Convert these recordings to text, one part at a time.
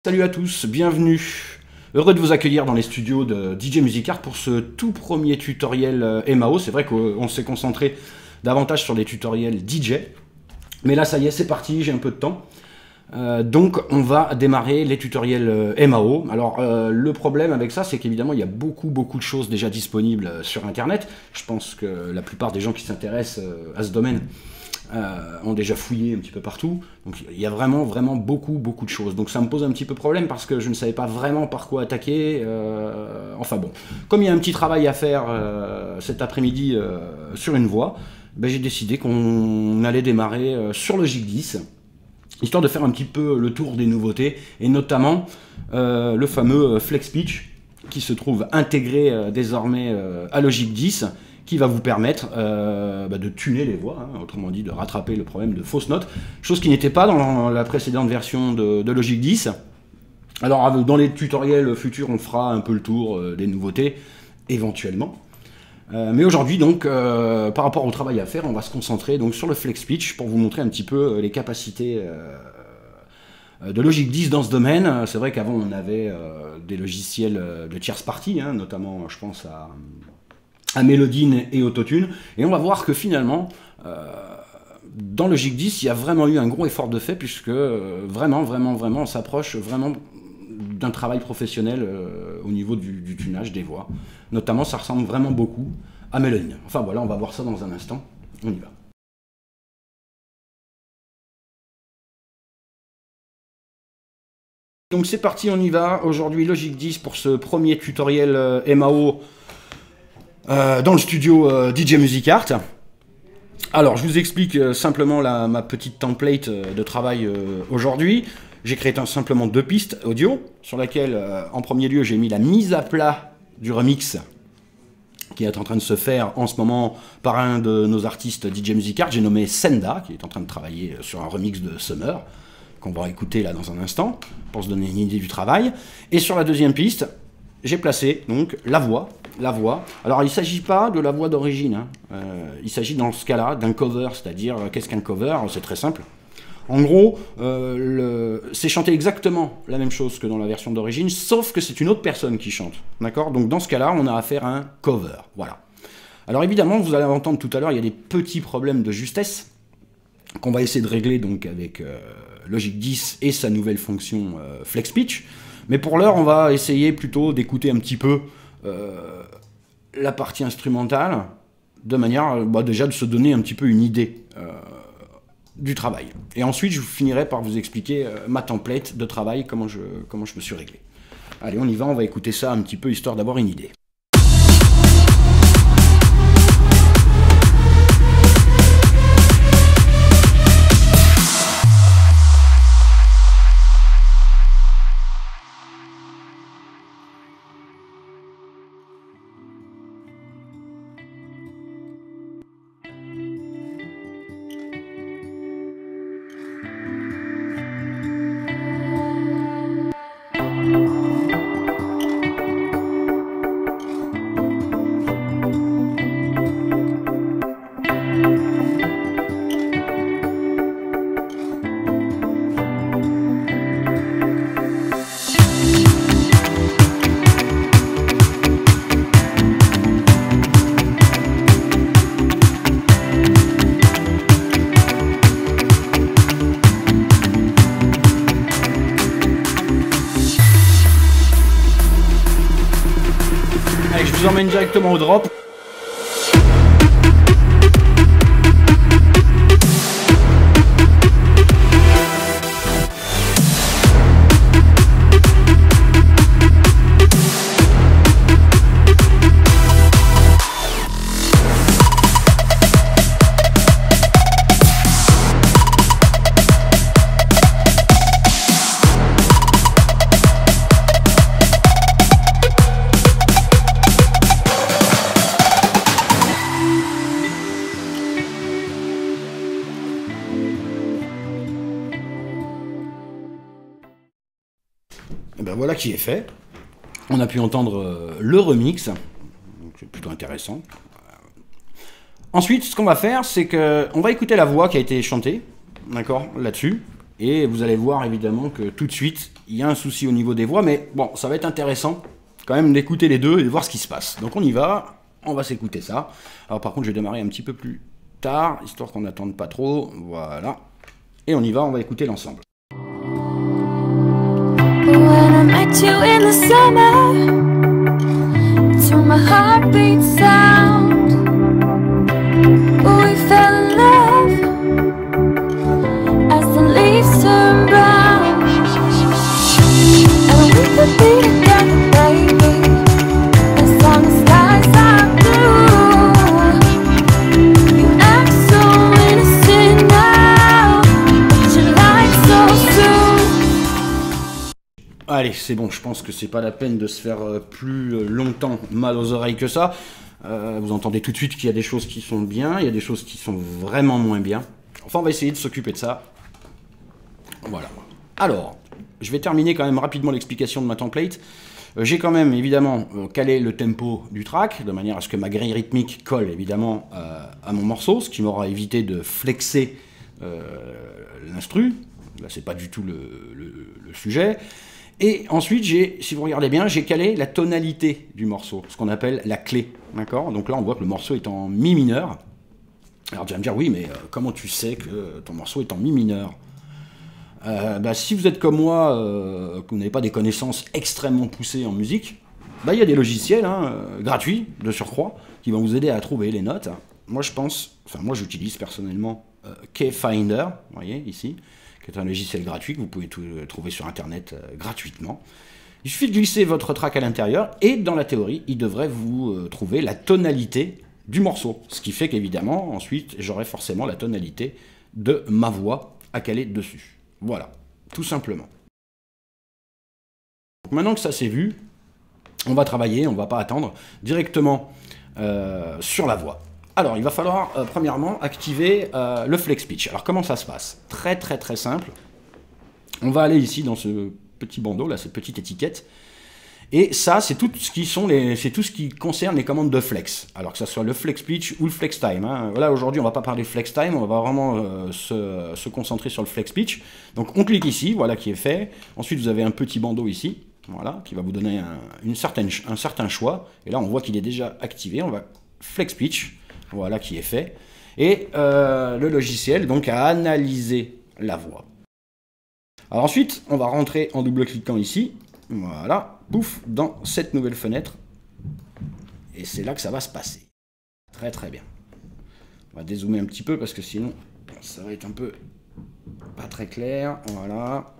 Salut à tous, bienvenue. Heureux de vous accueillir dans les studios de DJ Music Art pour ce tout premier tutoriel MAO. C'est vrai qu'on s'est concentré davantage sur les tutoriels DJ. Mais là, ça y est, c'est parti, j'ai un peu de temps. Donc, on va démarrer les tutoriels MAO. Alors, le problème avec ça, c'est qu'évidemment, il y a beaucoup de choses déjà disponibles sur Internet. Je pense que la plupart des gens qui s'intéressent à ce domaine ont déjà fouillé un petit peu partout, donc il y a vraiment beaucoup de choses, donc ça me pose un petit peu problème parce que je ne savais pas vraiment par quoi attaquer, enfin bon, comme il y a un petit travail à faire cet après-midi sur une voix, ben j'ai décidé qu'on allait démarrer sur Logic 10, histoire de faire un petit peu le tour des nouveautés, et notamment le fameux Flex Pitch qui se trouve intégré désormais à Logic 10, qui va vous permettre de tuner les voix, hein, autrement dit de rattraper le problème de fausses notes, chose qui n'était pas dans la précédente version de Logic 10. Alors dans les tutoriels futurs, on fera un peu le tour des nouveautés, éventuellement. Mais aujourd'hui, donc, par rapport au travail à faire, on va se concentrer donc, sur le Flex Pitch pour vous montrer un petit peu les capacités de Logic 10 dans ce domaine. C'est vrai qu'avant, on avait des logiciels de tierce partie, hein, notamment, je pense à Melodyne et Autotune, et on va voir que finalement, dans Logic 10, il y a vraiment eu un gros effort de fait, puisque vraiment, on s'approche vraiment d'un travail professionnel au niveau du tunage des voix. Notamment, ça ressemble vraiment beaucoup à Melodyne. Enfin voilà, on va voir ça dans un instant. On y va. Donc c'est parti, on y va. Aujourd'hui, Logic 10 pour ce premier tutoriel MAO dans le studio DJ Music Art. Alors, je vous explique simplement ma petite template de travail aujourd'hui. J'ai créé simplement deux pistes audio, sur laquelle, en premier lieu, j'ai mis la mise à plat du remix qui est en train de se faire en ce moment par un de nos artistes DJ Music Art. J'ai nommé Senda, qui est en train de travailler sur un remix de Summer, qu'on va écouter là dans un instant, pour se donner une idée du travail. Et sur la deuxième piste, j'ai placé donc la voix. Alors il ne s'agit pas de la voix d'origine, hein. Il s'agit dans ce cas-là d'un cover, c'est-à-dire qu'est-ce qu'un cover? C'est très simple. En gros, c'est chanter exactement la même chose que dans la version d'origine, sauf que c'est une autre personne qui chante. D'accord? Donc dans ce cas-là, on a affaire à un cover. Voilà. Alors évidemment, vous allez entendre tout à l'heure, il y a des petits problèmes de justesse qu'on va essayer de régler donc avec Logic 10 et sa nouvelle fonction Flex Pitch. Mais pour l'heure, on va essayer plutôt d'écouter un petit peu la partie instrumentale, de manière déjà de se donner un petit peu une idée du travail. Et ensuite, je finirai par vous expliquer ma template de travail, comment je me suis réglé. Allez, on y va, on va écouter ça un petit peu, histoire d'avoir une idée. Allez, je vous emmène directement au drop. Et ben voilà qui est fait. On a pu entendre le remix, donc c'est plutôt intéressant. Ensuite, ce qu'on va faire, c'est qu'on va écouter la voix qui a été chantée, d'accord, là-dessus. Et vous allez voir évidemment que tout de suite, il y a un souci au niveau des voix, mais bon, ça va être intéressant quand même d'écouter les deux et de voir ce qui se passe. Donc on y va, on va s'écouter ça. Alors par contre, je vais démarrer un petit peu plus tard, histoire qu'on n'attende pas trop, voilà. Et on y va, on va écouter l'ensemble. When I met you in the summer, to my heartbeat sound, we fell in love as the leaves turn brown, and we could be together, baby, as long as skies are blue. You act so innocent now, but you lied so soon. Allez, c'est bon, je pense que c'est pas la peine de se faire plus longtemps mal aux oreilles que ça. Vous entendez tout de suite qu'il y a des choses qui sont bien, il y a des choses qui sont vraiment moins bien. Enfin, on va essayer de s'occuper de ça. Voilà. Alors, je vais terminer quand même rapidement l'explication de ma template. J'ai quand même, évidemment, calé le tempo du track, de manière à ce que ma grille rythmique colle, évidemment, à mon morceau, ce qui m'aura évité de flexer l'instru. Là, c'est pas du tout le sujet. Et ensuite, si vous regardez bien, j'ai calé la tonalité du morceau, ce qu'on appelle la clé. D'accord ? Donc là, on voit que le morceau est en mi mineur. Alors tu vas me dire, oui, mais comment tu sais que ton morceau est en mi mineur ? Si vous êtes comme moi, que vous n'avez pas des connaissances extrêmement poussées en musique, il y a des logiciels gratuits, de surcroît, qui vont vous aider à trouver les notes. Moi, moi j'utilise personnellement Keyfinder, vous voyez, ici, qui est un logiciel gratuit que vous pouvez trouver sur Internet gratuitement. Il suffit de glisser votre track à l'intérieur, et dans la théorie, il devrait vous trouver la tonalité du morceau. Ce qui fait qu'évidemment, ensuite, j'aurai forcément la tonalité de ma voix à caler dessus. Voilà, tout simplement. Donc maintenant que ça c'est vu, on va travailler, on ne va pas attendre, directement sur la voix. Alors, il va falloir, premièrement, activer le flex pitch. Alors, comment ça se passe ? Très, très, très simple. On va aller ici dans ce petit bandeau, là, cette petite étiquette. Et ça, c'est tout ce qui concerne les commandes de flex. Alors, que ce soit le flex pitch ou le flex time. Là, aujourd'hui, on ne va pas parler de flex time, on va vraiment se concentrer sur le flex pitch. Donc, on clique ici, voilà qui est fait. Ensuite, vous avez un petit bandeau ici, voilà, qui va vous donner un certain choix. Et là, on voit qu'il est déjà activé. On va flex pitch. Voilà qui est fait. Et le logiciel donc a analysé la voix. Alors ensuite, on va rentrer en double-cliquant ici. Voilà, pouf, dans cette nouvelle fenêtre. Et c'est là que ça va se passer. Très très bien. On va dézoomer un petit peu parce que sinon, ça va être un peu pas très clair. Voilà.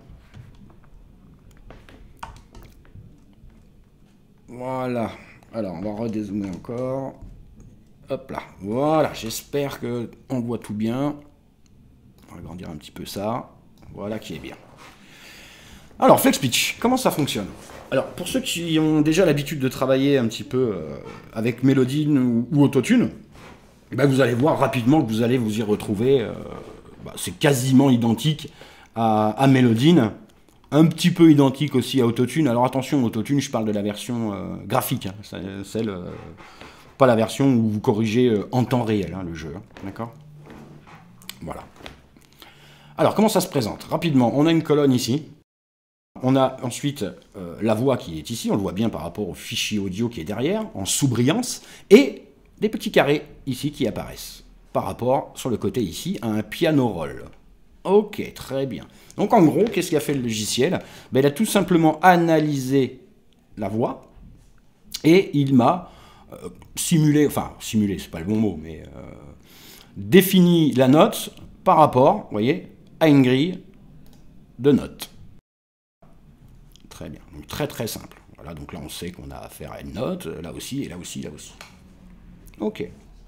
Voilà. Alors, on va redézoomer encore. Hop là, voilà, j'espère qu'on voit tout bien. On va agrandir un petit peu ça. Voilà qui est bien. Alors, flex pitch, comment ça fonctionne ? Alors, pour ceux qui ont déjà l'habitude de travailler un petit peu avec Melodyne ou Autotune, vous allez voir rapidement que vous allez vous y retrouver. C'est quasiment identique à Melodyne, un petit peu identique aussi à Autotune. Alors attention, Autotune, je parle de la version graphique, celle... pas la version où vous corrigez en temps réel le jeu, d'accord ? Voilà. Alors, comment ça se présente ? Rapidement, on a une colonne ici. On a ensuite la voix qui est ici, on le voit bien par rapport au fichier audio qui est derrière, en sous-brillance, et des petits carrés ici qui apparaissent, par rapport, sur le côté ici, à un piano roll. Ok, très bien. Donc en gros, qu'est-ce qu'a fait le logiciel ? Il a tout simplement analysé la voix, et il m'a simulé, c'est pas le bon mot, mais défini la note par rapport, vous voyez, à une grille de notes. Très bien, donc très très simple. Voilà, donc là on sait qu'on a affaire à une note, là aussi, et là aussi, là aussi. Ok.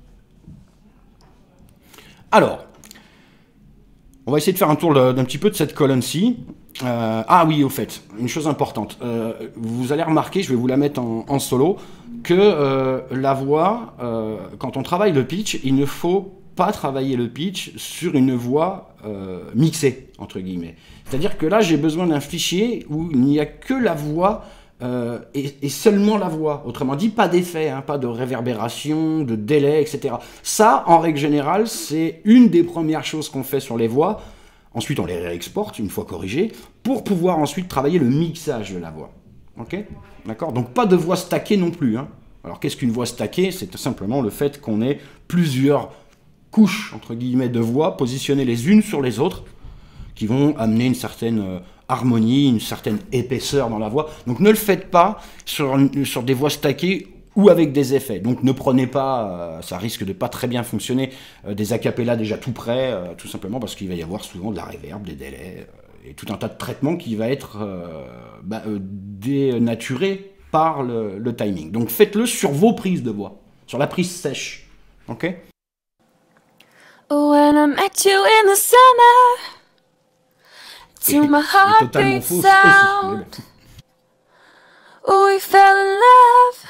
Alors, on va essayer de faire un tour d'un petit peu de cette colonne-ci. Ah oui, au fait, une chose importante. Vous allez remarquer, je vais vous la mettre en solo, que la voix, quand on travaille le pitch, il ne faut pas travailler le pitch sur une voix mixée, entre guillemets. C'est-à-dire que là, j'ai besoin d'un fichier où il n'y a que la voix et seulement la voix. Autrement dit, pas d'effet, pas de réverbération, de délai, etc. Ça, en règle générale, c'est une des premières choses qu'on fait sur les voix. Ensuite, on les réexporte une fois corrigés pour pouvoir ensuite travailler le mixage de la voix. Ok? D'accord? Donc pas de voix stackée non plus. Hein. Alors qu'est-ce qu'une voix stackée? C'est tout simplement le fait qu'on ait plusieurs couches, entre guillemets, de voix positionnées les unes sur les autres qui vont amener une certaine harmonie, une certaine épaisseur dans la voix. Donc ne le faites pas sur des voix stackées ou avec des effets. Donc ne prenez pas, ça risque de pas très bien fonctionner, des acapellas déjà tout prêts, tout simplement parce qu'il va y avoir souvent de la reverb, des délais, et tout un tas de traitements qui va être dénaturé par le timing. Donc faites-le sur vos prises de voix, sur la prise sèche. Ok? When I met you in the summer, to my Totalement heartbeat fausse aussi. Mais sound, bon. we fell in love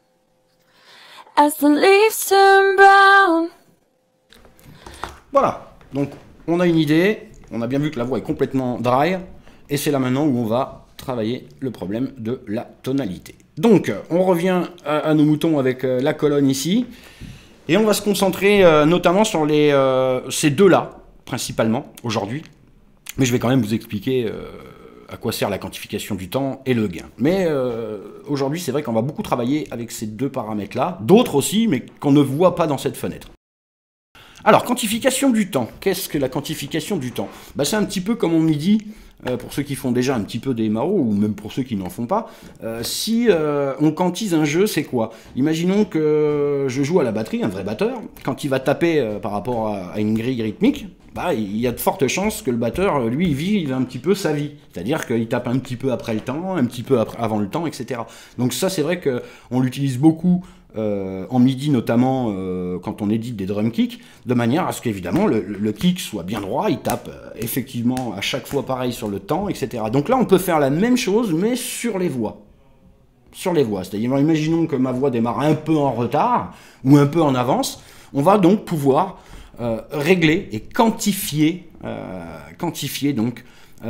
as the leaves turn brown. Voilà, donc on a une idée, on a bien vu que la voix est complètement dry, et c'est là maintenant où on va travailler le problème de la tonalité. Donc, on revient à nos moutons avec la colonne ici, et on va se concentrer notamment sur ces deux-là, principalement, aujourd'hui. Mais je vais quand même vous expliquer à quoi sert la quantification du temps et le gain. Mais aujourd'hui, c'est vrai qu'on va beaucoup travailler avec ces deux paramètres-là, d'autres aussi, mais qu'on ne voit pas dans cette fenêtre. Alors, quantification du temps. Qu'est-ce que la quantification du temps? C'est un petit peu comme on me dit, pour ceux qui font déjà un petit peu des MAO, ou même pour ceux qui n'en font pas, si on quantise un jeu, c'est quoi? Imaginons que je joue à la batterie, un vrai batteur, quand il va taper par rapport à une grille rythmique, il y a de fortes chances que le batteur, lui, il vive un petit peu sa vie. C'est-à-dire qu'il tape un petit peu après le temps, un petit peu avant le temps, etc. Donc ça, c'est vrai qu'on l'utilise beaucoup en MIDI, notamment quand on édite des drum kicks, de manière à ce qu'évidemment le kick soit bien droit, il tape effectivement à chaque fois pareil sur le temps, etc. Donc là, on peut faire la même chose, mais sur les voix. Sur les voix. C'est-à-dire, imaginons que ma voix démarre un peu en retard, ou un peu en avance, on va donc pouvoir régler et quantifier donc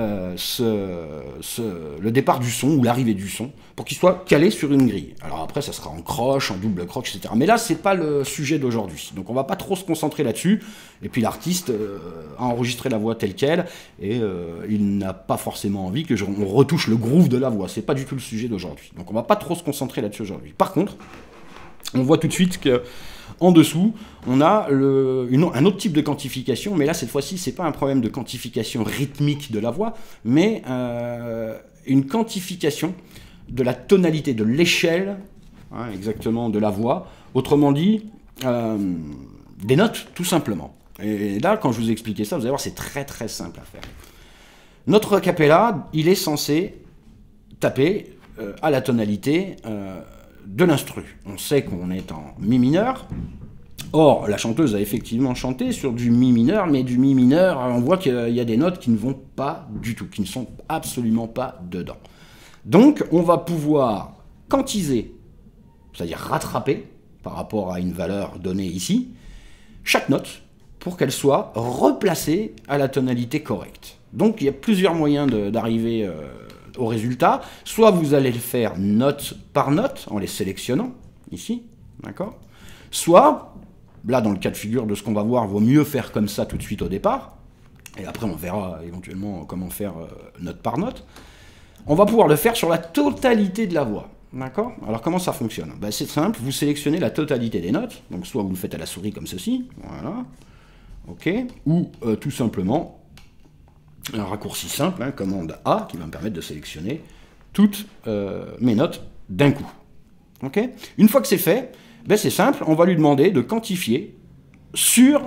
le départ du son ou l'arrivée du son pour qu'il soit calé sur une grille. Alors après, ça sera en croche, en double croche, etc. Mais là, c'est pas le sujet d'aujourd'hui. Donc on va pas trop se concentrer là-dessus. Et puis l'artiste a enregistré la voix telle qu'elle et il n'a pas forcément envie que on retouche le groove de la voix. C'est pas du tout le sujet d'aujourd'hui. Donc on va pas trop se concentrer là-dessus aujourd'hui. Par contre, on voit tout de suite que en dessous, on a un autre type de quantification, mais là, cette fois-ci, c'est pas un problème de quantification rythmique de la voix, mais une quantification de la tonalité, de l'échelle, exactement, de la voix. Autrement dit, des notes, tout simplement. Et là, quand je vous ai expliqué ça, vous allez voir, c'est très très simple à faire. Notre acapella, il est censé taper à la tonalité de l'instru. On sait qu'on est en mi mineur. Or, la chanteuse a effectivement chanté sur du mi mineur, mais du mi mineur, on voit qu'il y a des notes qui ne vont pas du tout, qui ne sont absolument pas dedans. Donc, on va pouvoir quantiser, c'est-à-dire rattraper, par rapport à une valeur donnée ici, chaque note pour qu'elle soit replacée à la tonalité correcte. Donc, il y a plusieurs moyens d'arriver au résultat. Soit vous allez le faire note par note, en les sélectionnant, ici, d'accord? Soit, là, dans le cas de figure de ce qu'on va voir, il vaut mieux faire comme ça tout de suite au départ, et après on verra éventuellement comment faire note par note. On va pouvoir le faire sur la totalité de la voix, d'accord? Alors comment ça fonctionne? C'est simple, vous sélectionnez la totalité des notes, donc soit vous le faites à la souris comme ceci, voilà, ok, ou tout simplement un raccourci simple, commande A, qui va me permettre de sélectionner toutes mes notes d'un coup. Okay, une fois que c'est fait, c'est simple, on va lui demander de quantifier sur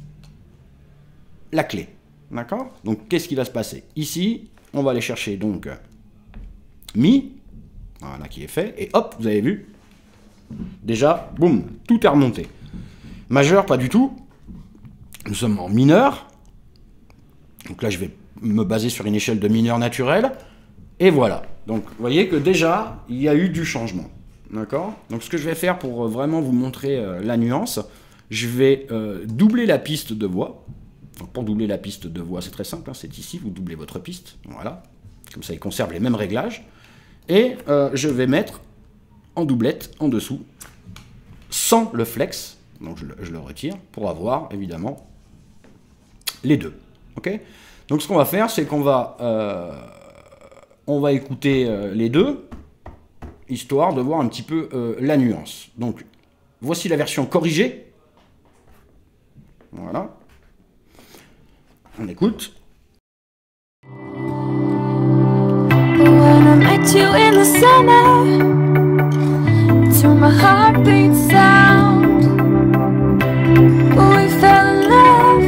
la clé. D'accord? Donc qu'est-ce qui va se passer? Ici, on va aller chercher donc Mi, voilà qui est fait, et hop, vous avez vu, déjà, boum, tout est remonté. Majeur, pas du tout. Nous sommes en mineur. Donc là, je vais me baser sur une échelle de mineur naturel. Et voilà. Donc, vous voyez que déjà, il y a eu du changement. D'accord? Donc, ce que je vais faire pour vraiment vous montrer la nuance, je vais doubler la piste de voix. Donc, pour doubler la piste de voix, c'est très simple. C'est ici, vous doublez votre piste. Voilà. Comme ça, il conserve les mêmes réglages. Et je vais mettre en doublette, en dessous, sans le flex. Donc, je le retire pour avoir, évidemment, les deux. Ok? Donc ce qu'on va faire, c'est qu'on va, écouter les deux, histoire de voir un petit peu la nuance. Donc voici la version corrigée. Voilà. On écoute. When I met you in the summer, to my heartbeat sound, we fell in love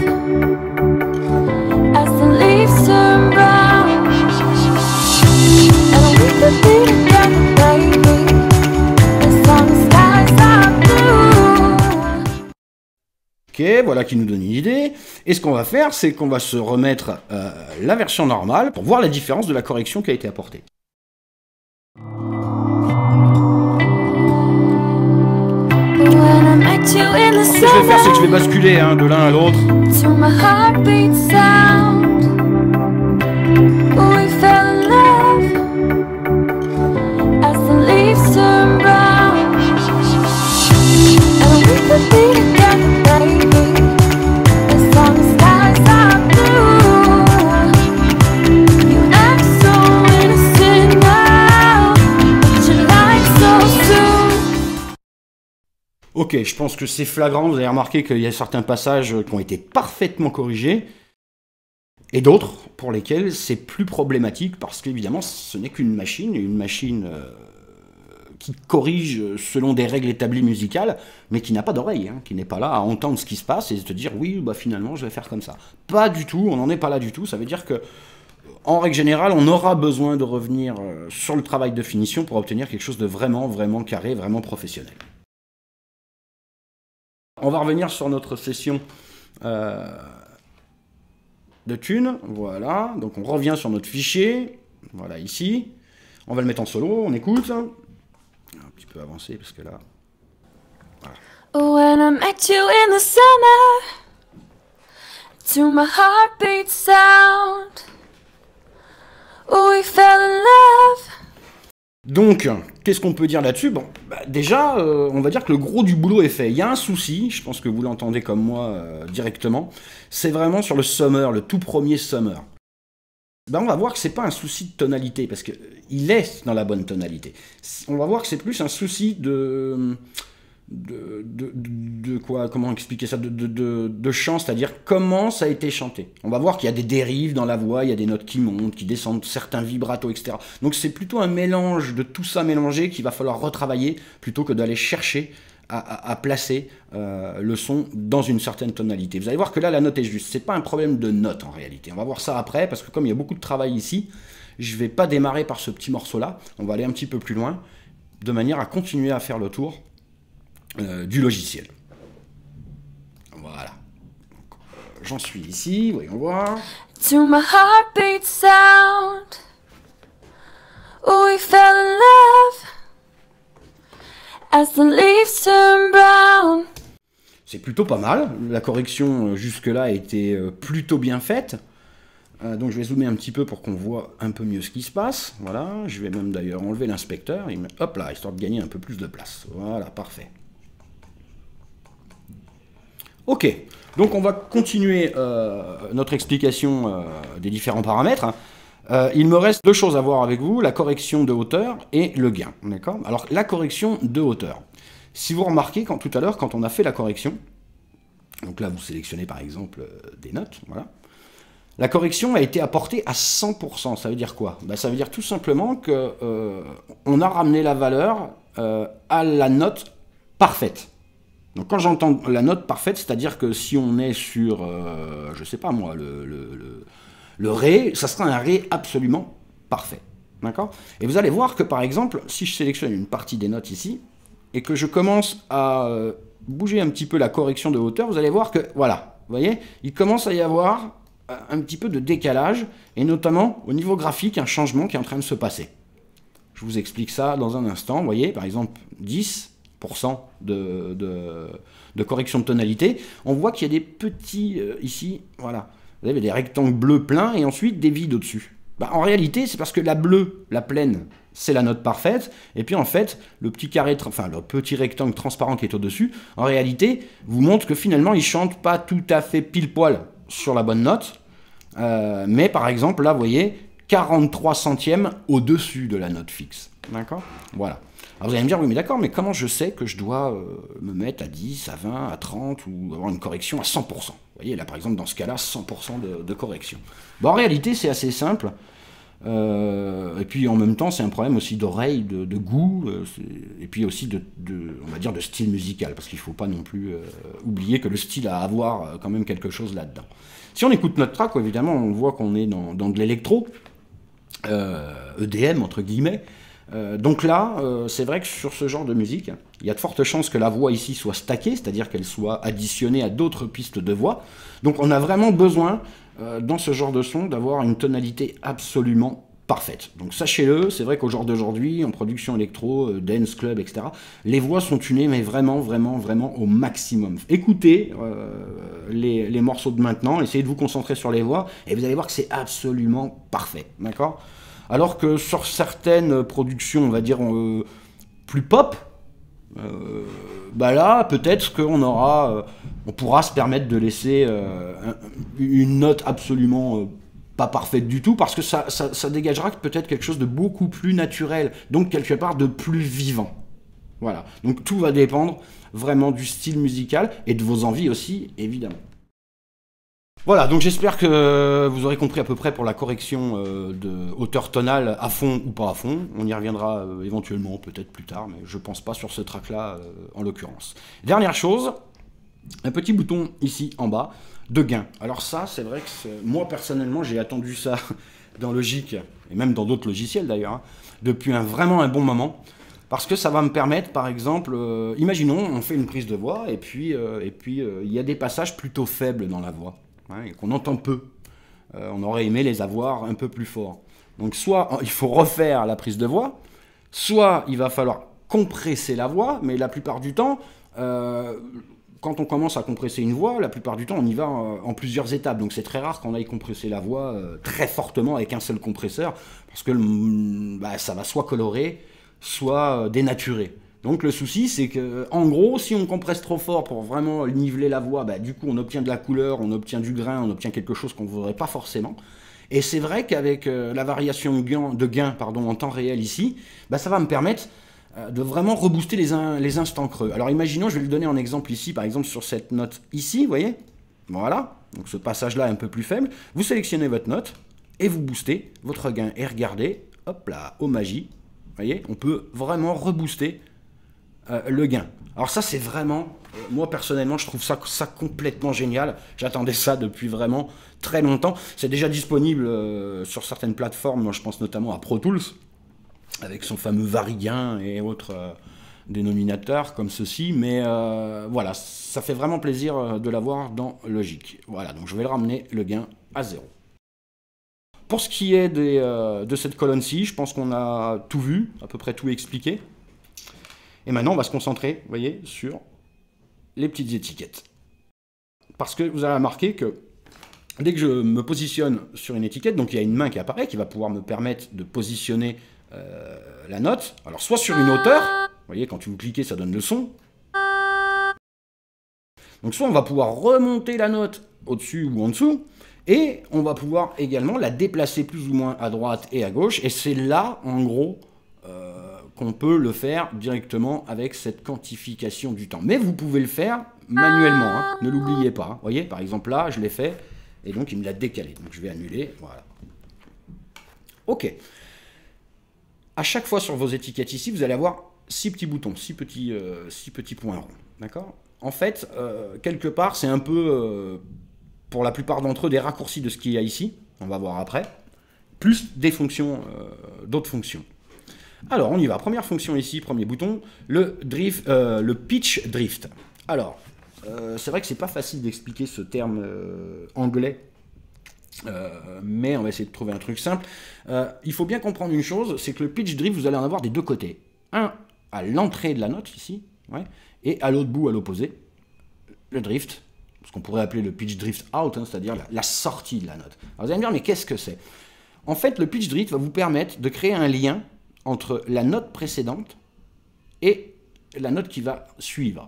as the leaves turn brown. And we could be together, baby, as long as skies are blue. Ok, voilà qui nous donne une idée. Et ce qu'on va faire, c'est qu'on va se remettre la version normale pour voir la différence de la correction qui a été apportée. When I met you in the Ce que je vais faire, c'est que je vais basculer de l'un à l'autre. to my heartbeat sound, we fell in love as the leaves turn brown. And we could be together, baby, as long as skies are blue. You act so innocent now, but you like so soon. Ok, je pense que c'est flagrant, vous avez remarqué qu'il y a certains passages qui ont été parfaitement corrigés, et d'autres pour lesquels c'est plus problématique, parce qu'évidemment ce n'est qu'une machine qui corrige selon des règles établies musicales, mais qui n'a pas d'oreille, qui n'est pas là à entendre ce qui se passe et se dire oui, bah finalement je vais faire comme ça. Pas du tout, on n'en est pas là du tout, ça veut dire que en règle générale, on aura besoin de revenir sur le travail de finition pour obtenir quelque chose de vraiment, vraiment carré, vraiment professionnel. On va revenir sur notre session de tunes, voilà, donc on revient sur notre fichier, voilà ici, on va le mettre en solo, on écoute, un petit peu avancé parce que là, When I met you in the summer, to my heartbeat sound, we fell in love. Donc, qu'est-ce qu'on peut dire là-dessus? Bon, bah, déjà, on va dire que le gros du boulot est fait. Il y a un souci, je pense que vous l'entendez comme moi directement, c'est vraiment sur le summer, le tout premier summer. Ben, on va voir que c'est pas un souci de tonalité, parce qu'il est dans la bonne tonalité. On va voir que c'est plus un souci de quoi, comment expliquer ça, de chant, c'est-à-dire comment ça a été chanté. On va voir qu'il y a des dérives dans la voix, il y a des notes qui montent, qui descendent, certains vibratos, etc. Donc c'est plutôt un mélange de tout ça mélangé qu'il va falloir retravailler plutôt que d'aller chercher à placer le son dans une certaine tonalité. Vous allez voir que là la note est juste, c'est pas un problème de note en réalité. On va voir ça après, parce que comme il y a beaucoup de travail ici, je vais pas démarrer par ce petit morceau là, on va aller un petit peu plus loin, de manière à continuer à faire le tour du logiciel. Voilà. J'en suis ici, voyons voir. To my heartbeat sound, we fell in love as the leaves turn brown. C'est plutôt pas mal. La correction jusque-là a été plutôt bien faite. Donc je vais zoomer un petit peu pour qu'on voit un peu mieux ce qui se passe. Voilà. Je vais même d'ailleurs enlever l'inspecteur. Hop là, histoire de gagner un peu plus de place. Voilà, parfait. Ok, donc on va continuer notre explication des différents paramètres. Il me reste deux choses à voir avec vous, la correction de hauteur et le gain. D'accord ? Alors la correction de hauteur. Si vous remarquez, tout à l'heure, quand on a fait la correction, donc là vous sélectionnez par exemple des notes, voilà. La correction a été apportée à 100%. Ça veut dire quoi ? Ben, ça veut dire tout simplement qu'on a ramené la valeur à la note parfaite. Donc quand j'entends la note parfaite, c'est-à-dire que si on est sur, je sais pas moi, le Ré, ça sera un Ré absolument parfait. D'accord ? Et vous allez voir que par exemple, si je sélectionne une partie des notes ici, et que je commence à bouger un petit peu la correction de hauteur, vous allez voir que, voilà, vous voyez, il commence à y avoir un petit peu de décalage, et notamment au niveau graphique, un changement qui est en train de se passer. Je vous explique ça dans un instant. Vous voyez, par exemple, 10% de correction de tonalité, on voit qu'il y a des petits, ici, voilà, vous avez des rectangles bleus pleins et ensuite des vides au-dessus. Bah, en réalité, c'est parce que la bleue, la pleine, c'est la note parfaite, et puis en fait, le petit carré, enfin le petit rectangle transparent qui est au-dessus, en réalité, vous montre que finalement, il chante pas tout à fait pile poil sur la bonne note, Mais par exemple, là, vous voyez, 43 centièmes au-dessus de la note fixe. D'accord? Voilà. Alors vous allez me dire, oui, mais d'accord, mais comment je sais que je dois me mettre à 10, à 20, à 30, ou avoir une correction à 100%? Vous voyez, là, par exemple, dans ce cas-là, 100% de correction. Bon, en réalité, c'est assez simple. Et puis, en même temps, c'est un problème aussi d'oreille, de goût, et puis aussi on va dire, de style musical, parce qu'il ne faut pas non plus oublier que le style a à avoir quand même quelque chose là-dedans. Si on écoute notre track, évidemment, on voit qu'on est dans de l'électro, EDM, entre guillemets. Donc là, c'est vrai que sur ce genre de musique, il y a de fortes chances que la voix ici soit stackée, c'est-à-dire qu'elle soit additionnée à d'autres pistes de voix. Donc on a vraiment besoin, dans ce genre de son, d'avoir une tonalité absolument parfaite. Donc sachez-le, c'est vrai qu'au jour d'aujourd'hui, en production électro, dance club, etc., les voix sont tunées, mais vraiment, vraiment, vraiment au maximum. Écoutez les morceaux de maintenant, essayez de vous concentrer sur les voix, et vous allez voir que c'est absolument parfait, d'accord ? Alors que sur certaines productions, on va dire, plus pop, bah là, peut-être on pourra se permettre de laisser une note absolument pas parfaite du tout, parce que ça dégagera peut-être quelque chose de beaucoup plus naturel, donc quelque part de plus vivant. Voilà, donc tout va dépendre vraiment du style musical, et de vos envies aussi, évidemment. Voilà, donc j'espère que vous aurez compris à peu près pour la correction de hauteur tonale à fond ou pas à fond. On y reviendra éventuellement, peut-être plus tard, mais je pense pas sur ce track-là en l'occurrence. Dernière chose, un petit bouton ici en bas de gain. Alors ça, c'est vrai que moi personnellement, j'ai attendu ça dans Logic, et même dans d'autres logiciels d'ailleurs, hein, depuis vraiment un bon moment. Parce que ça va me permettre, par exemple, imaginons, on fait une prise de voix, et puis il y a des passages plutôt faibles dans la voix. Et qu'on entend peu. On aurait aimé les avoir un peu plus forts. Donc soit il faut refaire la prise de voix, soit il va falloir compresser la voix, mais la plupart du temps, quand on commence à compresser une voix, la plupart du temps on y va en plusieurs étapes. Donc c'est très rare qu'on aille compresser la voix très fortement avec un seul compresseur, parce que ça va soit colorer, soit dénaturer. Donc le souci, c'est que, en gros, si on compresse trop fort pour vraiment niveler la voix, du coup on obtient de la couleur, on obtient du grain, on obtient quelque chose qu'on ne voudrait pas forcément. Et c'est vrai qu'avec la variation de gain en temps réel ici, ça va me permettre de vraiment rebooster les instants creux. Alors imaginons, je vais le donner en exemple ici, par exemple sur cette note ici, vous voyez ? Voilà, donc ce passage-là est un peu plus faible. Vous sélectionnez votre note et vous boostez votre gain. Et regardez, hop là, au magie, vous voyez, on peut vraiment rebooster le gain. Alors ça c'est vraiment, moi personnellement je trouve ça complètement génial, j'attendais ça depuis vraiment très longtemps, c'est déjà disponible sur certaines plateformes, moi je pense notamment à Pro Tools, avec son fameux vari-gain et autres dénominateurs comme ceci, mais voilà, ça fait vraiment plaisir de l'avoir dans Logic. Voilà, donc je vais le ramener le gain à 0. Pour ce qui est de cette colonne-ci, je pense qu'on a tout vu, à peu près tout expliqué. Et maintenant, on va se concentrer, vous voyez, sur les petites étiquettes. Parce que vous avez remarqué que dès que je me positionne sur une étiquette, donc il y a une main qui apparaît, qui va pouvoir me permettre de positionner la note. Alors soit sur une hauteur, vous voyez, quand vous cliquez, ça donne le son. Donc soit on va pouvoir remonter la note au-dessus ou en dessous, et on va pouvoir également la déplacer plus ou moins à droite et à gauche, et c'est là, en gros, qu'on peut le faire directement avec cette quantification du temps. Mais vous pouvez le faire manuellement, hein, ne l'oubliez pas. Vous voyez, par exemple là, je l'ai fait, et donc il me l'a décalé. Donc je vais annuler, voilà. Ok. À chaque fois sur vos étiquettes ici, vous allez avoir 6 petits boutons, 6 petits points ronds. D'accord ? En fait, quelque part, c'est un peu, pour la plupart d'entre eux, des raccourcis de ce qu'il y a ici, on va voir après, plus des fonctions, d'autres fonctions. Alors, on y va. Première fonction ici, premier bouton, le pitch drift. Alors, c'est vrai que c'est pas facile d'expliquer ce terme anglais, mais on va essayer de trouver un truc simple. Il faut bien comprendre une chose, c'est que le pitch drift, vous allez en avoir des deux côtés. Un à l'entrée de la note, ici, ouais, et à l'autre bout, à l'opposé, le drift, ce qu'on pourrait appeler le pitch drift out, hein, c'est-à-dire la sortie de la note. Alors, vous allez me dire, mais qu'est-ce que c'est ? En fait, le pitch drift va vous permettre de créer un lien entre la note précédente et la note qui va suivre.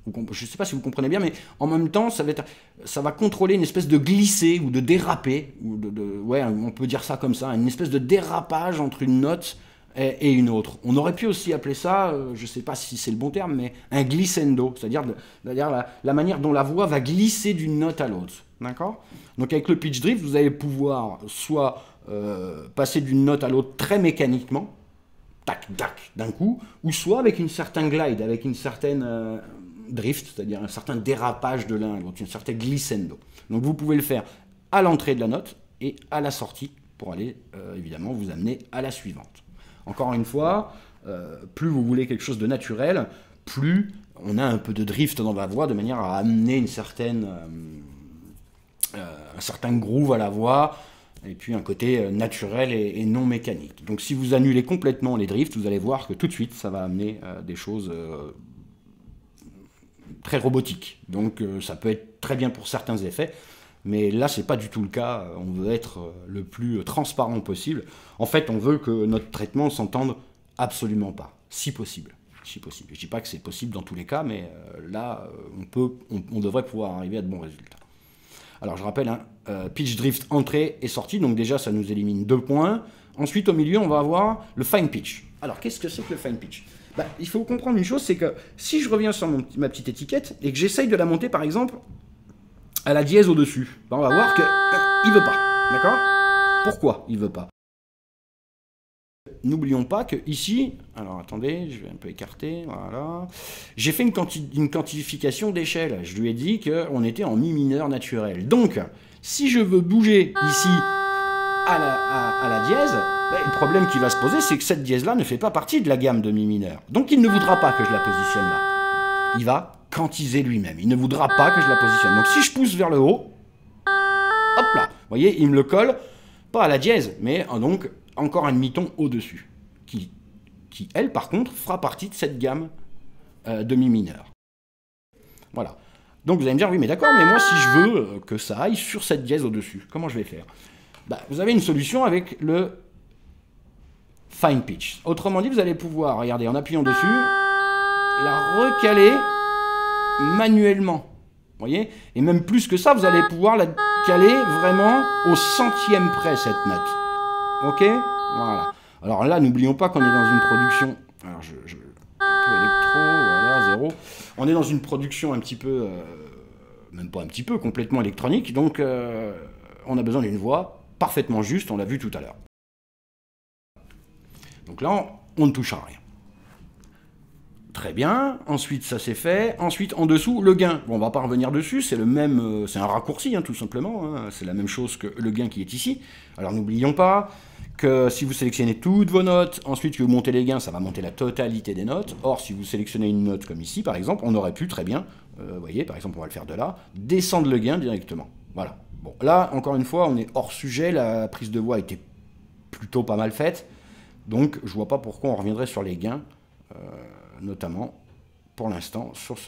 je ne sais pas si vous comprenez bien, mais en même temps, ça va contrôler une espèce de glisser ou de déraper, ou ouais, on peut dire ça comme ça, une espèce de dérapage entre une note et une autre. On aurait pu aussi appeler ça, je ne sais pas si c'est le bon terme, mais un glissando, c'est-à-dire la manière dont la voix va glisser d'une note à l'autre. D'accord ? Donc avec le pitch drift, vous allez pouvoir soit passer d'une note à l'autre très mécaniquement, tac, tac, d'un coup, ou soit avec une certaine glide, avec une certaine drift, c'est-à-dire un certain dérapage de l'un à l'autre, une certaine glissando. Donc vous pouvez le faire à l'entrée de la note et à la sortie pour aller, évidemment, vous amener à la suivante. Encore une fois, plus vous voulez quelque chose de naturel, plus on a un peu de drift dans la voix de manière à amener une certaine, un certain groove à la voix, et puis un côté naturel et non mécanique. Donc si vous annulez complètement les drifts, vous allez voir que tout de suite, ça va amener des choses très robotiques. Donc ça peut être très bien pour certains effets, mais là, c'est pas du tout le cas. On veut être le plus transparent possible. En fait, on veut que notre traitement s'entende absolument pas, si possible. Si possible. Je dis pas que c'est possible dans tous les cas, mais là, on devrait pouvoir arriver à de bons résultats. Alors je rappelle, hein, pitch drift entrée et sortie, donc déjà ça nous élimine 2 points. Ensuite au milieu on va avoir le fine pitch. Alors qu'est-ce que c'est que le fine pitch ? Il faut comprendre une chose, c'est que si je reviens sur ma petite étiquette et que j'essaye de la monter par exemple à la dièse au-dessus, on va voir qu'il veut pas, d'accord ? Pourquoi il veut pas ? N'oublions pas que ici, alors attendez, je vais un peu écarter, voilà. J'ai fait une quantification d'échelle. Je lui ai dit qu'on était en mi mineur naturel. Donc, si je veux bouger ici à la dièse, le problème qui va se poser, c'est que cette dièse-là ne fait pas partie de la gamme de mi mineur. Donc, il ne voudra pas que je la positionne là. Il va quantiser lui-même. Il ne voudra pas que je la positionne. Donc, si je pousse vers le haut, hop là, vous voyez, il me le colle, pas à la dièse, mais donc encore un demi-ton au-dessus, qui, elle, par contre, fera partie de cette gamme de mi mineur. Voilà. Donc vous allez me dire, oui, mais d'accord, mais moi, si je veux que ça aille sur cette dièse au-dessus, comment je vais faire ? Vous avez une solution avec le fine pitch. Autrement dit, vous allez pouvoir, regardez, en appuyant dessus, la recaler manuellement. Vous voyez ? Et même plus que ça, vous allez pouvoir la caler vraiment au centième près, cette note. Ok ? Voilà. Alors là, n'oublions pas qu'on est dans une production... Alors, un peu électro, voilà, 0. On est dans une production un petit peu... même pas un petit peu, complètement électronique. Donc, on a besoin d'une voix parfaitement juste, on l'a vu tout à l'heure. Donc là, on ne touche à rien. Très bien. Ensuite, ça c'est fait. Ensuite, en dessous, le gain. Bon, on va pas revenir dessus. C'est le même, c'est un raccourci, hein, tout simplement. Hein. C'est la même chose que le gain qui est ici. Alors, n'oublions pas que si vous sélectionnez toutes vos notes, ensuite que vous montez les gains, ça va monter la totalité des notes. Or, si vous sélectionnez une note comme ici, par exemple, on aurait pu très bien, vous voyez, par exemple, on va le faire de là, descendre le gain directement. Voilà. Bon, là, encore une fois, on est hors sujet. La prise de voix était plutôt pas mal faite. Donc, je vois pas pourquoi on reviendrait sur les gains. Notamment pour l'instant sur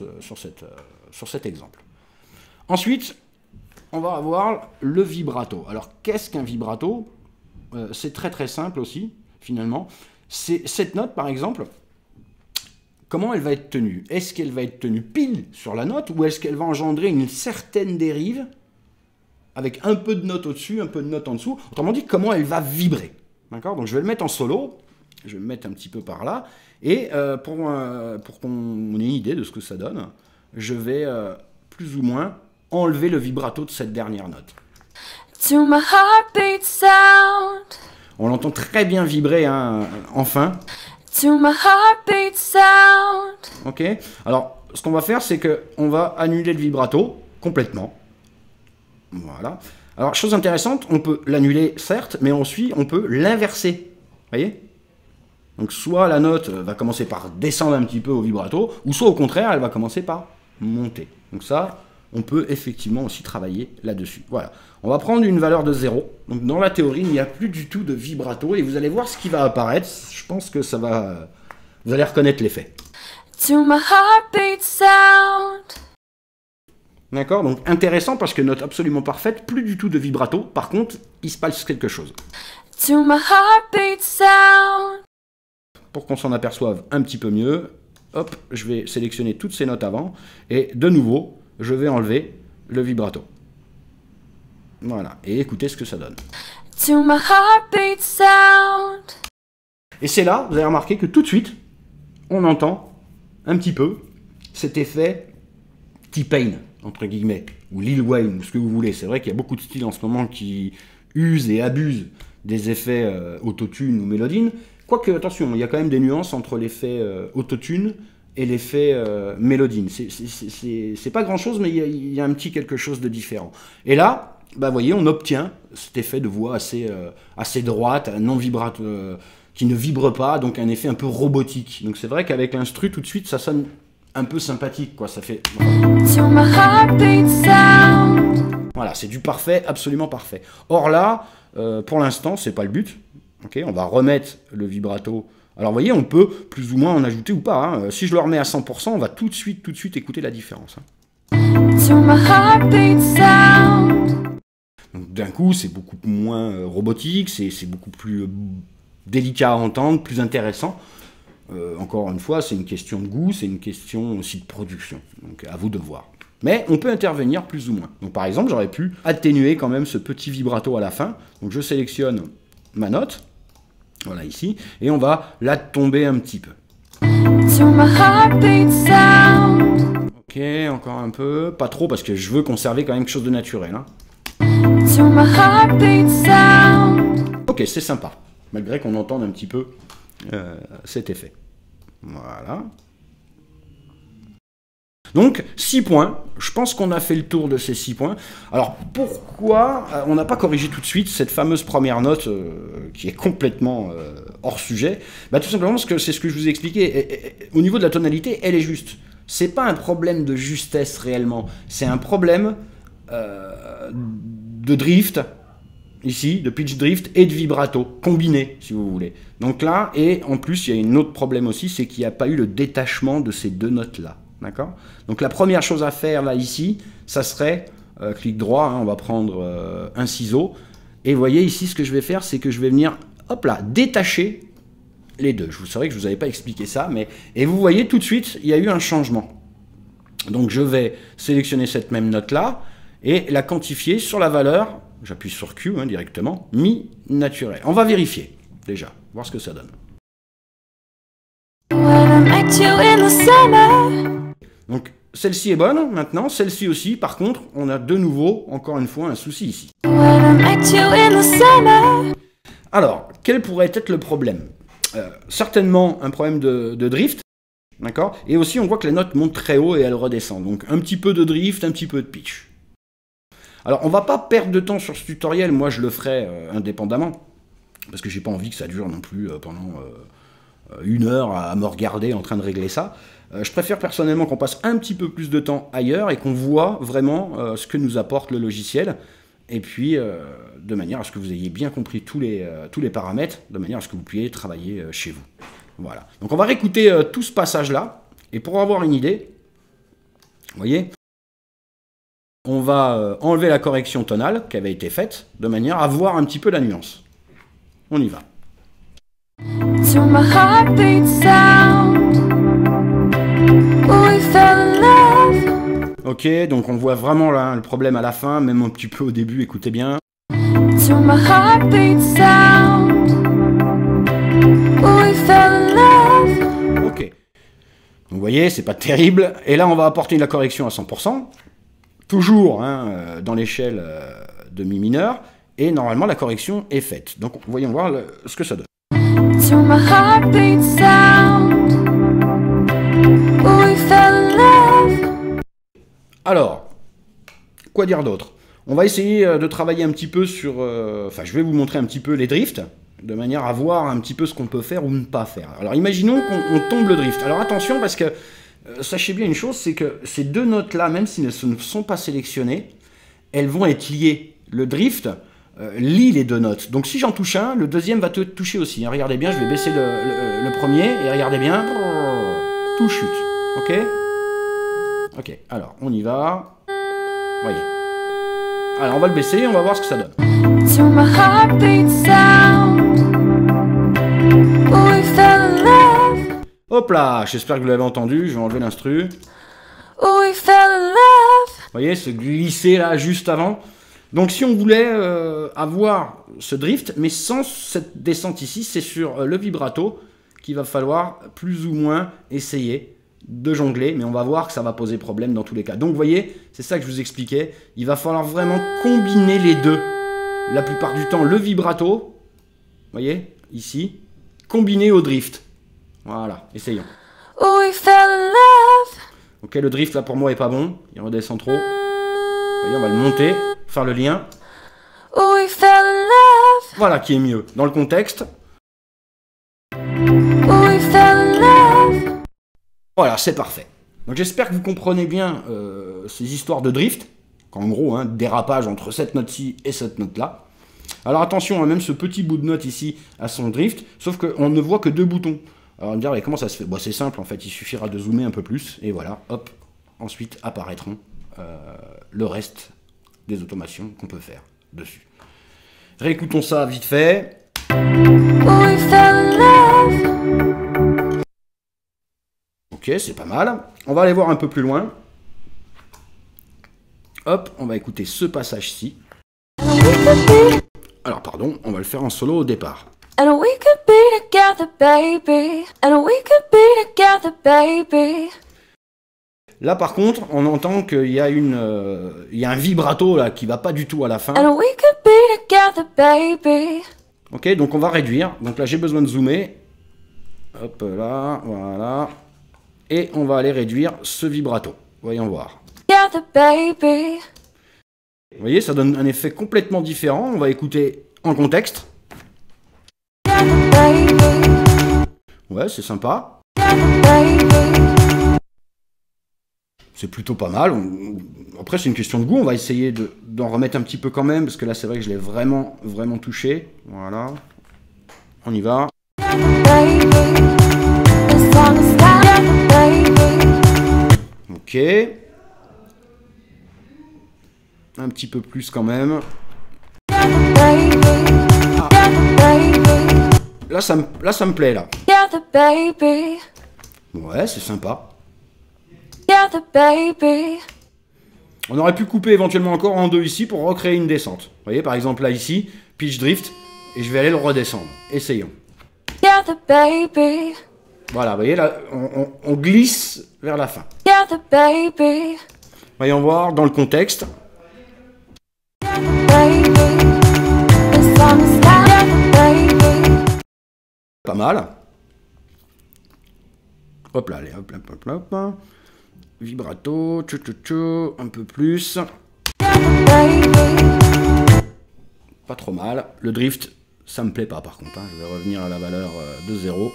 cet exemple. Ensuite, on va avoir le vibrato. Alors, qu'est-ce qu'un vibrato ? C'est très très simple aussi, finalement. C'est cette note, par exemple, comment elle va être tenue ? Est-ce qu'elle va être tenue pile sur la note ou est-ce qu'elle va engendrer une certaine dérive avec un peu de note au-dessus, un peu de note en dessous ? Autrement dit, comment elle va vibrer. D'accord ? Donc, je vais le mettre en solo. Je vais me mettre un petit peu par là. Et pour qu'on ait une idée de ce que ça donne, je vais plus ou moins enlever le vibrato de cette dernière note. To my heartbeat sound. On l'entend très bien vibrer, hein, enfin. To my heartbeat sound. Ok. Alors, ce qu'on va faire, c'est qu'on va annuler le vibrato complètement. Voilà. Alors, chose intéressante, on peut l'annuler, certes, mais ensuite, on peut l'inverser. Vous voyez ? Donc soit la note va commencer par descendre un petit peu au vibrato, ou soit au contraire, elle va commencer par monter. Donc ça, on peut effectivement aussi travailler là-dessus. Voilà. On va prendre une valeur de 0. Donc dans la théorie, il n'y a plus du tout de vibrato, et vous allez voir ce qui va apparaître. Je pense que ça va... Vous allez reconnaître l'effet. To my heartbeat sound. D'accord ? Donc intéressant parce que note absolument parfaite, plus du tout de vibrato. Par contre, il se passe quelque chose. To my heartbeat sound. Pour qu'on s'en aperçoive un petit peu mieux, hop, je vais sélectionner toutes ces notes avant, et de nouveau, je vais enlever le vibrato. Voilà, et écoutez ce que ça donne. To my heartbeat sound. Et c'est là, vous avez remarqué que tout de suite, on entend un petit peu cet effet T-Pain, entre guillemets, ou Lil Wayne, ou ce que vous voulez. C'est vrai qu'il y a beaucoup de styles en ce moment qui usent et abusent des effets autotune ou mélodine. Quoique, attention, il y a quand même des nuances entre l'effet autotune et l'effet mélodine. C'est pas grand-chose, mais il y a un petit quelque chose de différent. Et là, bah, vous voyez, on obtient cet effet de voix assez droite, non vibrate, qui ne vibre pas, donc un effet un peu robotique. Donc c'est vrai qu'avec l'instru, tout de suite, ça sonne un peu sympathique, quoi. Ça fait... To my heartbeat sound. Voilà, c'est du parfait, absolument parfait. Or là, pour l'instant, c'est pas le but. Okay, on va remettre le vibrato. Alors vous voyez, on peut plus ou moins en ajouter ou pas. Hein. Si je le remets à 100%, on va tout de suite écouter la différence. Hein. To my heartbeat sound. Donc d'un coup, c'est beaucoup moins robotique, c'est beaucoup plus délicat à entendre, plus intéressant. Encore une fois, c'est une question de goût, c'est une question aussi de production. Donc à vous de voir. Mais on peut intervenir plus ou moins. Donc par exemple, j'aurais pu atténuer quand même ce petit vibrato à la fin. Donc je sélectionne ma note, voilà ici, et on va la tomber un petit peu. To my heartbeat sound. Ok, encore un peu, pas trop parce que je veux conserver quand même quelque chose de naturel. Hein. To my heartbeat sound. Ok, c'est sympa, malgré qu'on entende un petit peu cet effet. Voilà. Donc, 6 points. Je pense qu'on a fait le tour de ces 6 points. Alors, pourquoi on n'a pas corrigé tout de suite cette fameuse première note qui est complètement hors sujet? Bah, tout simplement parce que c'est ce que je vous ai expliqué. Et, au niveau de la tonalité, elle est juste. C'est pas un problème de justesse réellement. C'est un problème de drift, ici, de pitch drift et de vibrato, combiné, si vous voulez. Donc là, et en plus, il y a un autre problème aussi, c'est qu'il n'y a pas eu le détachement de ces deux notes-là. D'accord? Donc la première chose à faire là ici, ça serait clic droit, hein, on va prendre un ciseau, et vous voyez ici ce que je vais faire, c'est que je vais venir, hop là, détacher les deux. Je vous savais que je vous avais pas expliqué ça, mais et vous voyez tout de suite, il y a eu un changement. Donc je vais sélectionner cette même note là et la quantifier sur la valeur. J'appuie sur Q hein, directement, mi naturel. On va vérifier déjà, voir ce que ça donne. When I met you in the summer. Donc, celle-ci est bonne, maintenant, celle-ci aussi, par contre, on a de nouveau, encore une fois, un souci ici. When I met you in the summer. Alors, quel pourrait être le problème? Certainement un problème de drift, d'accord? Et aussi, on voit que la note monte très haut et elle redescend. Donc, un petit peu de drift, un petit peu de pitch. Alors, on va pas perdre de temps sur ce tutoriel, moi je le ferai indépendamment, parce que j'ai pas envie que ça dure non plus pendant 1 heure à me regarder en train de régler ça. Je préfère personnellement qu'on passe un petit peu plus de temps ailleurs et qu'on voit vraiment ce que nous apporte le logiciel. Et puis, de manière à ce que vous ayez bien compris tous les paramètres, de manière à ce que vous puissiez travailler chez vous. Voilà. Donc on va réécouter tout ce passage-là. Et pour avoir une idée, vous voyez, on va enlever la correction tonale qui avait été faite, de manière à voir un petit peu la nuance. On y va. To my heartbeat sound. We fell in love. Ok, donc on voit vraiment là, le problème à la fin, même un petit peu au début, écoutez bien. To my heartbeat sound. We fell in love. Ok. Donc vous voyez, c'est pas terrible. Et là, on va apporter la correction à 100%. Toujours hein, dans l'échelle de mi mineur. Et normalement, la correction est faite. Donc voyons voir ce que ça donne. To my heartbeat sound. We fell in love. Alors, quoi dire d'autre? On va essayer de travailler un petit peu sur... Enfin, je vais vous montrer un petit peu les drifts, de manière à voir un petit peu ce qu'on peut faire ou ne pas faire. Alors, imaginons qu'on tombe le drift. Alors, attention, parce que sachez bien une chose, c'est que ces deux notes-là, même si elles ne sont pas sélectionnées, elles vont être liées. Le drift lie les deux notes. Donc, si j'en touche un, le deuxième va te toucher aussi. Hein. Regardez bien, je vais baisser le premier, et regardez bien, tout chute. Ok? Ok, alors, on y va. Voyez. Alors, on va le baisser, on va voir ce que ça donne. To my heartbeat sound. We fell in love. Hop là, j'espère que vous l'avez entendu, je vais enlever l'instru. We fell in love. Vous voyez, ce glisser là juste avant. Donc si on voulait avoir ce drift, mais sans cette descente ici, c'est sur le vibrato qu'il va falloir plus ou moins essayer de jongler, mais on va voir que ça va poser problème dans tous les cas. Donc vous voyez, c'est ça que je vous expliquais, il va falloir vraiment combiner les deux. La plupart du temps, le vibrato, vous voyez, ici, combiné au drift. Voilà, essayons. We fell in love. Ok, le drift là pour moi est pas bon, il redescend trop. Vous voyez, on va le monter, faire le lien. We fell in love. Voilà qui est mieux. Dans le contexte, We fell in love. voilà, c'est parfait. Donc j'espère que vous comprenez bien ces histoires de drift, qu'en gros, hein, dérapage entre cette note-ci et cette note-là. Alors attention, hein, même ce petit bout de note ici a son drift, sauf qu'on ne voit que 2 boutons. Alors on me dire, mais comment ça se fait? Bon, c'est simple en fait, il suffira de zoomer un peu plus, et voilà, hop, ensuite apparaîtront le reste des automations qu'on peut faire dessus. Réécoutons ça vite fait. We fell in love. Ok, c'est pas mal. On va aller voir un peu plus loin. Hop, on va écouter ce passage-ci. And we could be, Alors pardon, on va le faire en solo au départ. and we could be together, baby. And we could be together, baby. Là par contre, on entend qu'il y a il y a un vibrato là qui va pas du tout à la fin. And we could be together, baby. Ok, donc on va réduire. Donc là j'ai besoin de zoomer. Hop là, voilà. Et on va aller réduire ce vibrato. Voyons voir. Together, baby. Vous voyez, ça donne un effet complètement différent. On va écouter en contexte. Together, baby. Ouais, c'est sympa. Together, baby. C'est plutôt pas mal. Après, c'est une question de goût. On va essayer d'en remettre un petit peu quand même, parce que là, c'est vrai que je l'ai vraiment, vraiment touché. Voilà. On y va. Together, baby. As long as together, baby. Ok. Un petit peu plus quand même. Together, baby. Together, baby. Là, ça me plaît, là. Together, baby. Ouais, c'est sympa. Together, baby. On aurait pu couper éventuellement encore en 2 ici pour recréer une descente. Vous voyez, par exemple, là, ici, pitch drift, et je vais aller le redescendre. Essayons. Together, baby. Voilà, vous voyez, là, on glisse vers la fin. Together, baby. Voyons voir dans le contexte. Together, baby. As long as together, baby. Pas mal. Hop là, allez, hop là, hop là, hop là. Vibrato, tchou tchou tchou, un peu plus. Together, baby. Pas trop mal. Le drift, ça me plaît pas par contre. Hein. Je vais revenir à la valeur de 0.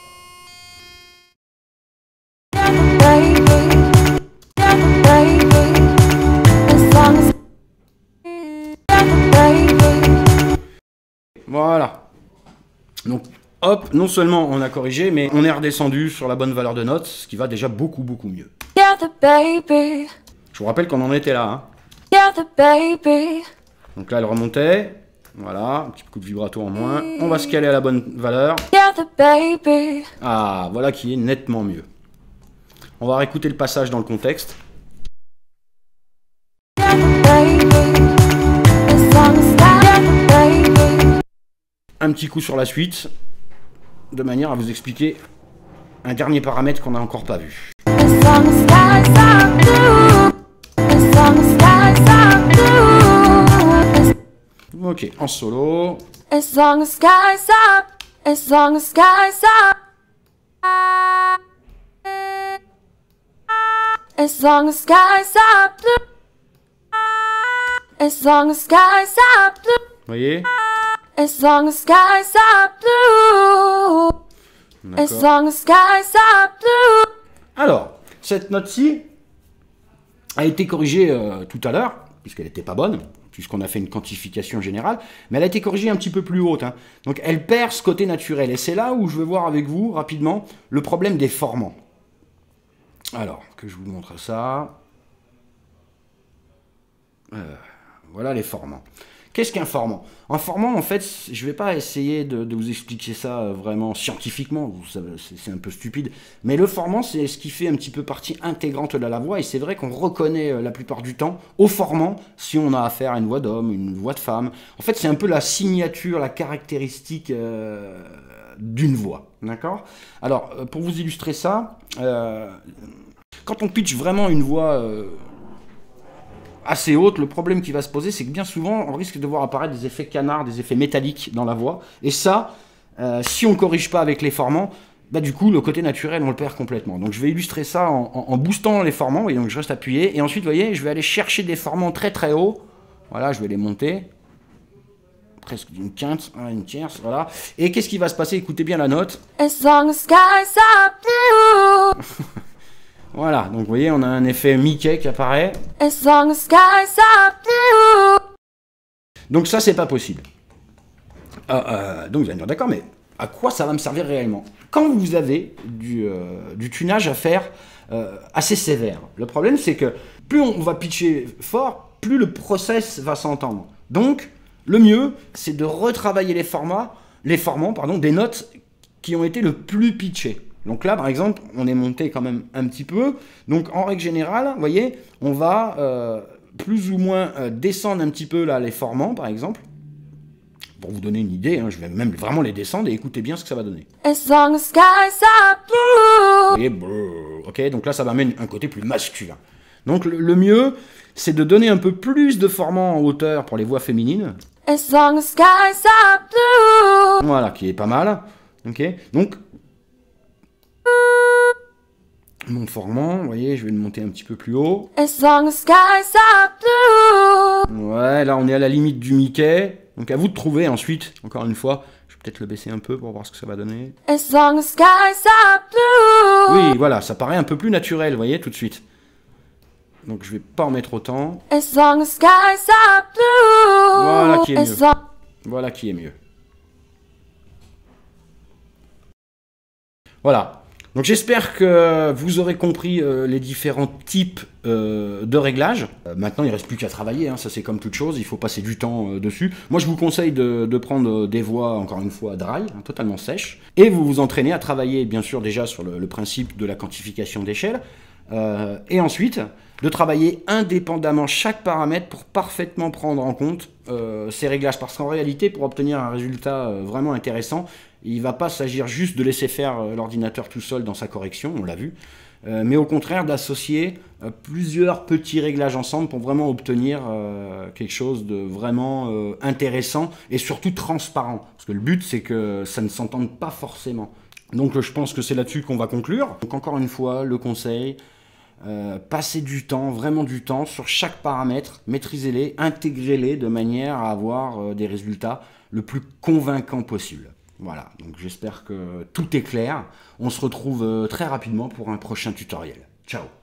Together, baby. Together, baby. As long as together, baby. Voilà. Donc, hop, non seulement on a corrigé, mais on est redescendu sur la bonne valeur de note, ce qui va déjà beaucoup, beaucoup mieux. Together, baby. Je vous rappelle qu'on en était là. Hein. Together, baby. Donc là, elle remontait. Voilà, un petit coup de vibrato en moins. On va se caler à la bonne valeur. Together, baby. Ah, voilà qui est nettement mieux. On va réécouter le passage dans le contexte. Together, baby. As long as together, baby. Un petit coup sur la suite, de manière à vous expliquer un dernier paramètre qu'on n'a encore pas vu. As long as skies are blue. As long as skies are blue. Ok, en solo. As long as skies are. As long as skies are. As long as skies are blue. As long as skies are blue. Vous voyez? As long as skies are blue. As D'accord. long as skies are blue. Alors, cette note-ci a été corrigée tout à l'heure, puisqu'elle n'était pas bonne, puisqu'on a fait une quantification générale, mais elle a été corrigée un petit peu plus haute. Hein. Donc elle perd ce côté naturel. Et c'est là où je veux voir avec vous, rapidement, le problème des formants. Alors, que je vous montre ça. Voilà les formants. Qu'est-ce qu'un formant? Un formant, en fait, je ne vais pas essayer de vous expliquer ça vraiment scientifiquement, c'est un peu stupide, mais le formant, c'est ce qui fait un petit peu partie intégrante de la voix, et c'est vrai qu'on reconnaît la plupart du temps au formant si on a affaire à une voix d'homme, une voix de femme. En fait, c'est un peu la signature, la caractéristique d'une voix, d'accord? Alors, pour vous illustrer ça, quand on pitch vraiment une voix assez haute, le problème qui va se poser, c'est que bien souvent, on risque de voir apparaître des effets canards, des effets métalliques dans la voix. Et ça, si on ne corrige pas avec les formants, bah, du coup, le côté naturel, on le perd complètement. Donc je vais illustrer ça en boostant les formants, et donc je reste appuyé. Et ensuite, vous voyez, je vais aller chercher des formants très très hauts. Voilà, je vais les monter. Presque une quinte, une tierce, voilà. Et qu'est-ce qui va se passer? Écoutez bien la note. As long as skies are blue. Voilà, donc vous voyez, on a un effet Mickey qui apparaît. As long as skies are blue. Donc ça, c'est pas possible. Donc vous allez me dire, d'accord, mais à quoi ça va me servir réellement? Quand vous avez du tunage à faire assez sévère, le problème, c'est que plus on va pitcher fort, plus le process va s'entendre. Donc, le mieux, c'est de retravailler les formants, des notes qui ont été le plus pitchées. Donc là, par exemple, on est monté quand même un petit peu. Donc, en règle générale, vous voyez, on va plus ou moins descendre un petit peu là les formants, par exemple. Pour vous donner une idée, hein, je vais même vraiment les descendre et écoutez bien ce que ça va donner. As long as skies are blue. Et ok, donc là, ça va amener un côté plus masculin. Donc, le mieux, c'est de donner un peu plus de formants en hauteur pour les voix féminines. As long as skies are blue. Voilà, qui est pas mal. Ok, donc mon formant, vous voyez, je vais le monter un petit peu plus haut. As long as skies are blue. Ouais, là on est à la limite du Mickey. Donc à vous de trouver ensuite, encore une fois, je vais peut-être le baisser un peu pour voir ce que ça va donner. As long as skies are blue. Oui, voilà, ça paraît un peu plus naturel, vous voyez, tout de suite. Donc je vais pas en mettre autant. As long as skies are blue. Voilà qui est As mieux. long- Voilà qui est mieux. Voilà. Donc j'espère que vous aurez compris les différents types de réglages. Maintenant, il ne reste plus qu'à travailler, hein, ça c'est comme toute chose, il faut passer du temps dessus. Moi je vous conseille de prendre des voix, encore une fois, dry, hein, totalement sèches, et vous vous entraînez à travailler bien sûr déjà sur le principe de la quantification d'échelle, et ensuite de travailler indépendamment chaque paramètre pour parfaitement prendre en compte ces réglages. Parce qu'en réalité, pour obtenir un résultat vraiment intéressant, il ne va pas s'agir juste de laisser faire l'ordinateur tout seul dans sa correction, on l'a vu, mais au contraire d'associer plusieurs petits réglages ensemble pour vraiment obtenir quelque chose de vraiment intéressant et surtout transparent. Parce que le but, c'est que ça ne s'entende pas forcément. Donc je pense que c'est là-dessus qu'on va conclure. Donc encore une fois, le conseil, passez du temps, vraiment du temps sur chaque paramètre, maîtrisez-les, intégrez-les de manière à avoir des résultats le plus convaincants possible. Voilà, donc j'espère que tout est clair. On se retrouve très rapidement pour un prochain tutoriel. Ciao!